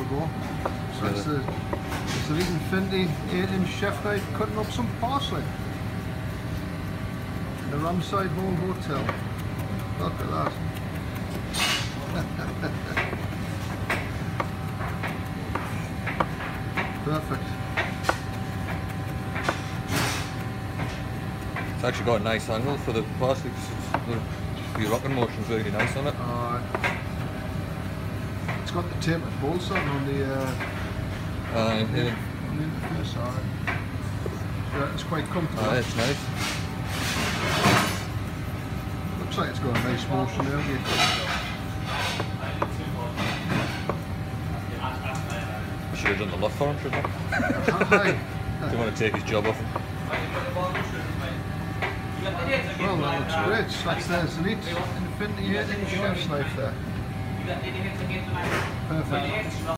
go. So it's the Zelite Infinity 8-inch chef knife cutting up some parsley. The Ramside Home Hotel. Look at that. Perfect. It's actually got a nice angle for the parsley. The rocking motion's really nice on it. It's got the tapered bolts on the interface. Yeah, it's quite comfortable. It's nice. Looks like it's got a nice motion there. I should have done the loft for him, shouldn't I? Don't want to take his job off him. Well, that looks great. That's the Zelite Infinity 8-inch chef's knife there. Perfect.